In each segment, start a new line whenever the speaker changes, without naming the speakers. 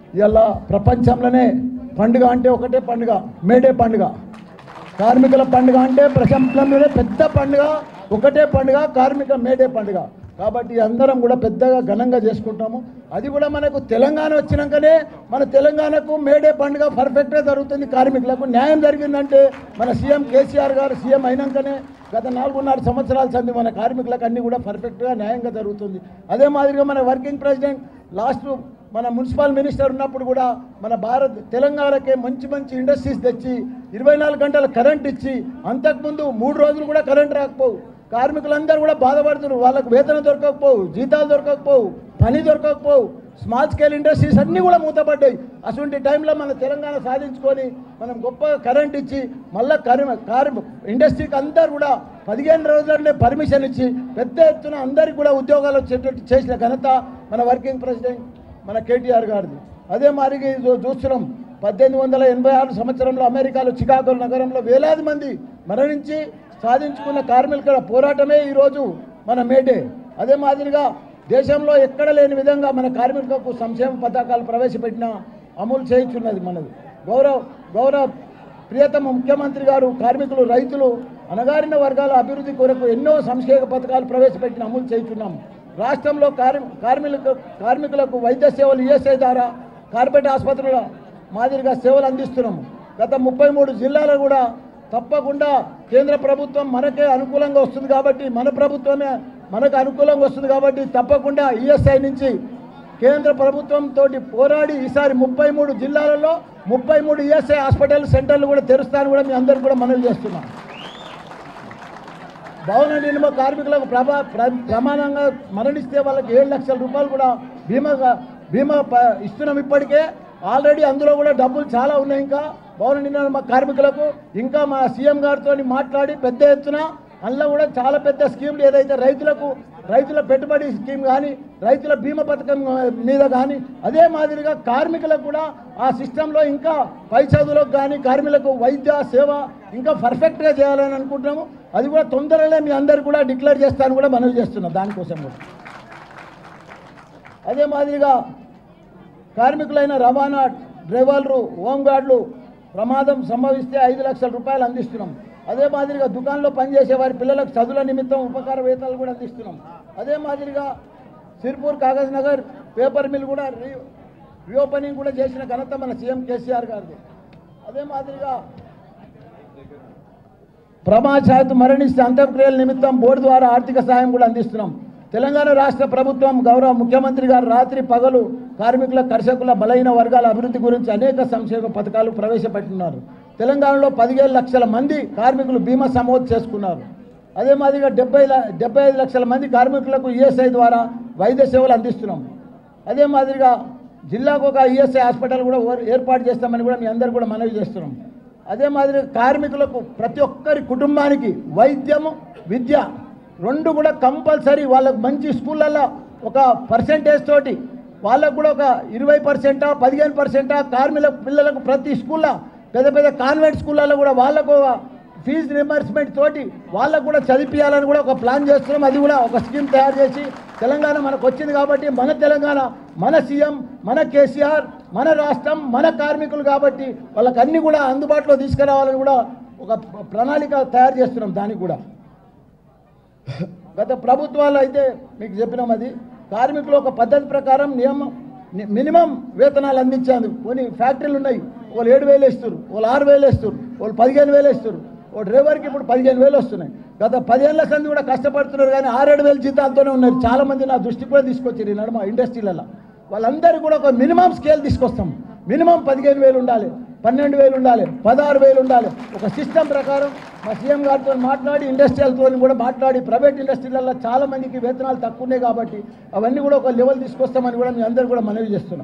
ఇలా ప్రపంచంలోనే పండుగ అంటే ఒకటే పండుగ, మేడే పండుగ. కార్మికుల పండుగ అంటే ప్రపంచంలోనే పెద్ద పండుగ, ఒకటే పండుగ కార్మిక మేడే పండుగ. కాబట్టి అందరం కూడా పెద్దగా ఘనంగా చేసుకుంటాము. అది కూడా మనకు తెలంగాణ వచ్చినాకనే మన తెలంగాణకు మేడే పండుగ పర్ఫెక్ట్గా జరుగుతుంది. కార్మికులకు న్యాయం జరిగిందంటే మన సీఎం కేసీఆర్ గారు సీఎం అయినాకనే గత 4.5 సంవత్సరాల సంది మన కార్మికులకు అన్నీ కూడా పర్ఫెక్ట్గా న్యాయంగా జరుగుతుంది. అదే మాదిరిగా మన వర్కింగ్ ప్రెసిడెంట్ లాస్ట్ మన మున్సిపల్ మినిస్టర్ ఉన్నప్పుడు కూడా మన తెలంగాణకే మంచి మంచి ఇండస్ట్రీస్ తెచ్చి 24 గంటల కరెంట్ ఇచ్చి, అంతకుముందు 3 రోజులు కూడా కరెంట్ రాకపోవు, కార్మికులందరూ కూడా బాధపడుతున్నారు. వాళ్ళకు వేతనం దొరకకపోవు, జీతాలు దొరకకపోవు, పని దొరకకపోవు, స్మాల్ స్కేల్ ఇండస్ట్రీస్ అన్నీ కూడా మూతపడ్డాయి. అటువంటి టైంలో మన తెలంగాణ సాధించుకొని మనం గొప్ప కరెంట్ ఇచ్చి మళ్ళీ ఇండస్ట్రీకి అందరూ కూడా 15 రోజులనే పర్మిషన్ ఇచ్చి పెద్ద ఎత్తున అందరికీ కూడా ఉద్యోగాలు వచ్చేటట్టు చేసిన ఘనత మన వర్కింగ్ ప్రెసిడెంట్ మన కేటీఆర్ గారిది. అదే మాదిరిగా చూస్తున్నాం 1886 సంవత్సరంలో అమెరికాలో చికాగో నగరంలో వేలాది మంది మరణించి సాధించుకున్న కార్మికుల పోరాటమే ఈరోజు మన మేడే. అదే మాదిరిగా దేశంలో ఎక్కడ లేని విధంగా మన కార్మికులకు సంక్షేమ పథకాలు ప్రవేశపెట్టిన అమలు చేయించున్నది మనది. గౌరవ ప్రియతమ ముఖ్యమంత్రి గారు కార్మికులు, రైతులు, అణగారిన వర్గాల అభివృద్ధి కొరకు ఎన్నో సంక్షేమ పథకాలు ప్రవేశపెట్టిన అమలు చేయించున్నాం. రాష్ట్రంలో కార్మికులకు వైద్య సేవలు ఈఎస్ఐ ద్వారా కార్పొరేట్ ఆసుపత్రుల మాదిరిగా సేవలు అందిస్తున్నాము. గత 33 జిల్లాలు కూడా తప్పకుండా కేంద్ర ప్రభుత్వం మనకే అనుకూలంగా వస్తుంది కాబట్టి, మన ప్రభుత్వమే మనకు అనుకూలంగా వస్తుంది కాబట్టి తప్పకుండా ఈఎస్ఐ నుంచి కేంద్ర ప్రభుత్వంతో పోరాడి ఈసారి 33 జిల్లాలలో 33 ఈఎస్ఐ హాస్పిటల్ సెంటర్లు కూడా తెరుస్తాను కూడా మీ అందరికీ కూడా మనవి చేస్తున్నాం. భవన నిర్మాణ కార్మికులకు ప్రమాణంగా మరణిస్తే వాళ్ళకి 7 లక్షల రూపాయలు కూడా బీమా ఇస్తున్నాం. ఇప్పటికే ఆల్రెడీ అందులో కూడా డబ్బులు చాలా ఉన్నాయి. ఇంకా భవన నిర్మాణ కార్మికులకు ఇంకా మా సీఎం గారితో మాట్లాడి పెద్ద ఎత్తున అందులో కూడా చాలా పెద్ద స్కీమ్లు ఏదైతే రైతుల పెట్టుబడి స్కీమ్ కానీ, రైతుల బీమా పథకం మీద కానీ, అదే మాదిరిగా కార్మికులకు కూడా ఆ సిస్టంలో ఇంకా పై చదువులకు కానీ కార్మికులకు వైద్య సేవ ఇంకా పర్ఫెక్ట్గా చేయాలని అనుకుంటున్నాము. అది కూడా తొందరగా మీ అందరు కూడా డిక్లేర్ చేస్తాను కూడా మనవి చేస్తున్నాం. దానికోసం కూడా అదే మాదిరిగా కార్మికులైన రవాణా డ్రైవర్లు, హోంగార్డులు ప్రమాదం సంభవిస్తే 5 లక్షల రూపాయలు అందిస్తున్నాం. అదే మాదిరిగా దుకాణంలో పనిచేసే వారి పిల్లలకు చదువుల నిమిత్తం ఉపకార వేతనాలు కూడా అందిస్తున్నాం. అదే మాదిరిగా సిర్పూర్ కాగజ్ నగర్ పేపర్ మిల్ కూడా రీఓపెనింగ్ కూడా చేసిన ఘనత మన సీఎం కేసీఆర్ గారిది. అదే మాదిరిగా ప్రమాదశాత్తు మరణిస్తే అంత్యక్రియల నిమిత్తం బోర్డు ద్వారా ఆర్థిక సాయం కూడా అందిస్తున్నాం. తెలంగాణ రాష్ట్ర ప్రభుత్వం గౌరవ ముఖ్యమంత్రి గారు రాత్రి పగలు కార్మికుల, కర్షకుల, బలహీన వర్గాల అభివృద్ధి గురించి అనేక సంక్షేమ పథకాలు ప్రవేశపెట్టున్నారు. తెలంగాణలో 15 లక్షల మంది కార్మికులు బీమా సమోదు చేసుకున్నారు. అదే మాదిరిగా 75 లక్షల మంది కార్మికులకు ఈఎస్ఐ ద్వారా వైద్య సేవలు అందిస్తున్నాం. అదే మాదిరిగా జిల్లాకు ఒక ఈఎస్ఐ హాస్పిటల్ కూడా ఏర్పాటు చేస్తామని కూడా మీ అందరు కూడా మనవి చేస్తున్నాం. అదే మాదిరిగా కార్మికులకు ప్రతి ఒక్కరి కుటుంబానికి వైద్యము, విద్య 2 కూడా కంపల్సరీ. వాళ్ళకు మంచి స్కూళ్ళల్లో ఒక పర్సెంటేజ్ తోటి వాళ్ళకు కూడా ఒక 20%, 15% కార్మికుల పిల్లలకు ప్రతి స్కూల్లో పెద్ద కాన్వెంట్ స్కూళ్ళల్లో కూడా వాళ్ళకు ఫీజు రియంబర్స్మెంట్ తోటి వాళ్ళకు కూడా చదివించాలని కూడా ఒక ప్లాన్ చేస్తున్నాం. అది కూడా ఒక స్కీమ్ తయారు చేసి తెలంగాణ మనకు వచ్చింది కాబట్టి మన తెలంగాణ, మన సీఎం, మన కేసీఆర్, మన రాష్ట్రం, మన కార్మికులు కాబట్టి వాళ్ళకి అన్నీ కూడా అందుబాటులో తీసుకురావాలని కూడా ఒక ప్రణాళిక తయారు చేస్తున్నాం. దానికి కూడా గత ప్రభుత్వాలు అయితే మీకు చెప్పినాం. అది కార్మికులు ఒక పద్ధతి ప్రకారం మినిమం వేతనాలు అందించేందుకు కొన్ని ఫ్యాక్టరీలు ఉన్నాయి. వాళ్ళు 7,000 ఇస్తారు, వాళ్ళు 6,000 ఇస్తారు, వాళ్ళు 15,000 ఇస్తారు. ఓ డ్రైవర్కి ఇప్పుడు 15,000 వస్తున్నాయి. గత 10 ఏళ్ల సంది కూడా కష్టపడుతున్నారు కానీ 6-7,000 జీతాలతోనే ఉన్నారు. చాలామంది నా దృష్టికి కూడా తీసుకొచ్చారు ఈ నడుమ ఇండస్ట్రీలలో. వాళ్ళందరికీ కూడా ఒక మినిమం స్కేల్ తీసుకొస్తాం. మినిమం 15,000 ఉండాలి, 12,000 ఉండాలి, 16,000 ఉండాలి. ఒక సిస్టమ్ ప్రకారం మా సీఎం గారితో మాట్లాడి ఇండస్ట్రియల్తో కూడా మాట్లాడి ప్రైవేట్ ఇండస్ట్రీలలో చాలామందికి వేతనాలు తక్కువ ఉన్నాయి కాబట్టి అవన్నీ కూడా ఒక లెవెల్ తీసుకొస్తామని కూడా మీ అందరూ కూడా మనవి చేస్తున్నాం.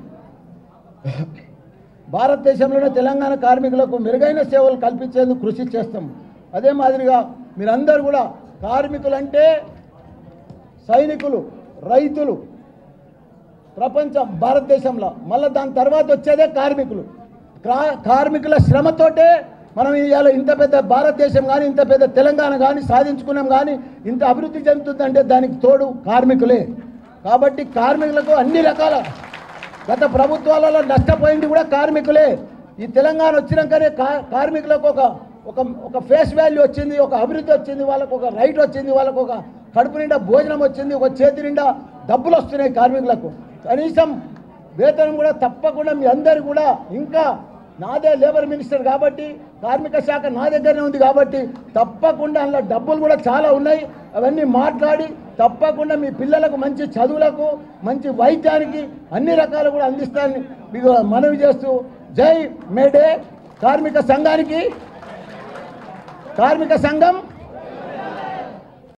భారతదేశంలోనే తెలంగాణ కార్మికులకు మెరుగైన సేవలు కల్పించేందుకు కృషి చేస్తాం. అదే మాదిరిగా మీరందరూ కూడా కార్మికులంటే సైనికులు, రైతులు ప్రపంచం భారతదేశంలో, మళ్ళీ దాని తర్వాత వచ్చేదే కార్మికులు. కార్మికుల శ్రమతోటే మనం ఇవాళ ఇంత పెద్ద భారతదేశం కానీ, ఇంత పెద్ద తెలంగాణ కానీ సాధించుకున్నాం కానీ, ఇంత అభివృద్ధి చెందుతుందంటే దానికి తోడు కార్మికులే. కాబట్టి కార్మికులకు అన్ని రకాల గత ప్రభుత్వాలలో నష్టపోయింది కూడా కార్మికులే. ఈ తెలంగాణ వచ్చినాకనే కార్మికులకు ఒక ఫేస్ వాల్యూ వచ్చింది, ఒక అభివృద్ధి వచ్చింది, వాళ్ళకు ఒక రైట్ వచ్చింది, వాళ్ళకు ఒక కడుపు నిండా భోజనం వచ్చింది, ఒక చేతి నిండా డబ్బులు వస్తున్నాయి కార్మికులకు. కనీసం వేతనం కూడా తప్పకుండా మీ అందరు కూడా, ఇంకా నాదే లేబర్ మినిస్టర్ కాబట్టి కార్మిక శాఖ నా దగ్గరనే ఉంది కాబట్టి తప్పకుండా అందులో డబ్బులు కూడా చాలా ఉన్నాయి. అవన్నీ మాట్లాడి తప్పకుండా మీ పిల్లలకు మంచి చదువులకు, మంచి వైద్యానికి అన్ని రకాలు కూడా అందిస్తానని మీకు మనవి చేస్తూ, జై మేడే. కార్మిక సంఘం